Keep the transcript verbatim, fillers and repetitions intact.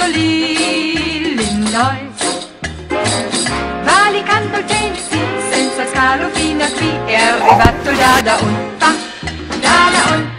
l'Illinois. Valicante dolcezzi senza scalo fino a qui è arrivato il Dada und Pa, Dada und